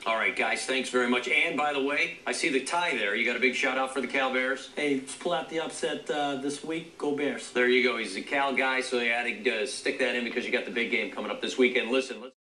All right, guys, thanks very much. And by the way, I see the tie there. You got a big shout out for the Cal Bears? Hey, let's pull out the upset this week. Go Bears. There you go. He's a Cal guy, so you had to stick that in because you got the big game coming up this weekend. Listen.